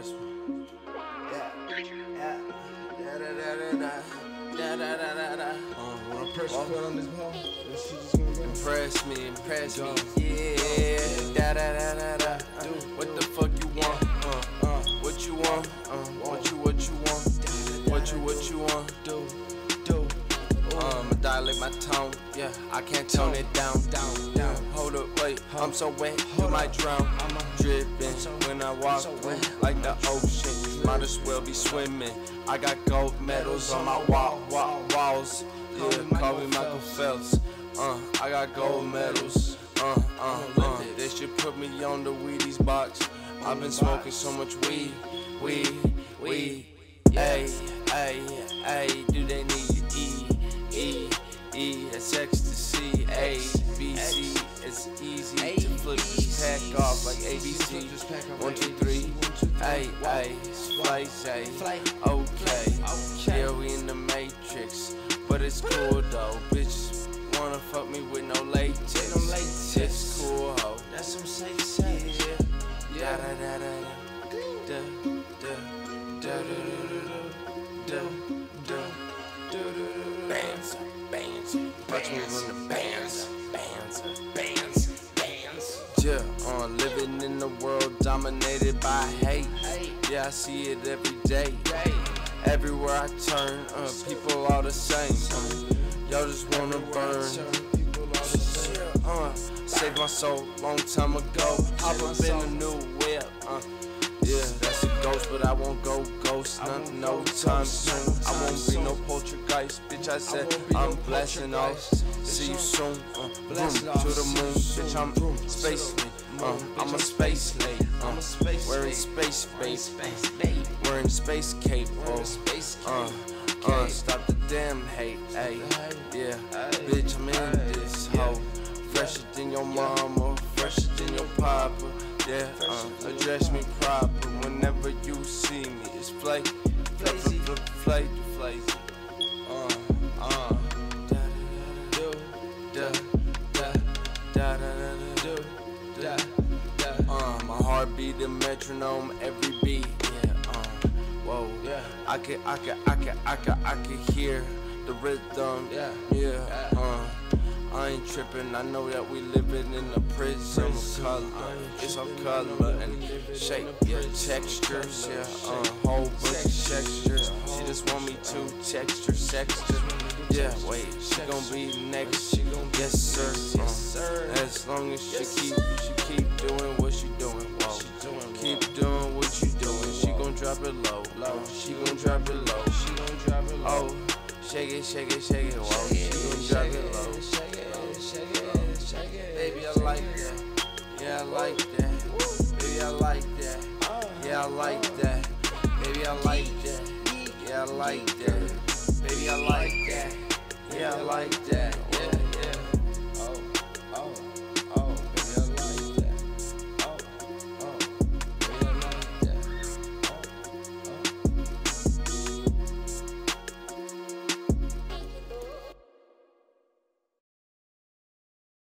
this one. When I press record on this ball, that shit just gonna go. Impress me, yeah. What the fuck you want? What you want? What you want? What you want? Dilate my tone, yeah. I can't tone it down. Hold up, wait. I'm so wet, you might drown. Dripping when I walk like the ocean. Might as well be swimming. I got gold medals on my walls. Yeah, call me Michael Phelps. I got gold medals. They should put me on the Wheaties box. I've been smoking so much weed. Ay, do they need E, that's ecstasy, A, B, C, it's easy to flip this pack off like ABC. 1, 2, 3, ay, splice, ay, okay. Yeah, we in the Matrix, but it's cool though. Bitches wanna fuck me with no latex. It's cool, ho. That's some safe sex. Yeah. Bands. Watch me run the bands. Yeah, living in a world dominated by hate. Yeah, I see it every day. Everywhere I turn, people all the same. Y'all just wanna burn. Saved my soul long time ago. Hop up in a new whip. Yeah, that's a ghost, but I won't go ghost. No time soon. I won't be no poltergeist. Bitch, I said I'm blasting off. See you soon. Vroom to the moon. Bitch, I'm spaceman. I'm a space lady. Wearing space babe. Wearing space cape. Stop the damn hate. Ay, yeah, bitch, I'm in this hoe. Fresher than your mama, fresher than your papa. Yeah, address me proper whenever you see me. It's flake. My heart beat the metronome every beat. Yeah, whoa. Yeah, I can hear the rhythm. Yeah. I ain't tripping, I know that we living in a prison of color. It's all color and shape, yeah, textures, yeah, whole bunch of textures. She just want me to texture. Yeah, wait, she gon' be next, yes sir. As long as she keep doing what she doing, whoa. Keep doing what you doing, she gon' drop it low. She gon' drop it low. Oh, shake it, whoa. She gon' drop it low. Baby, I like that. Yeah, I like that. Baby, I like that. Yeah, I like that. Baby, I like that. Yeah, I like that. Baby, I like that. Yeah, I like that. Yeah. Oh.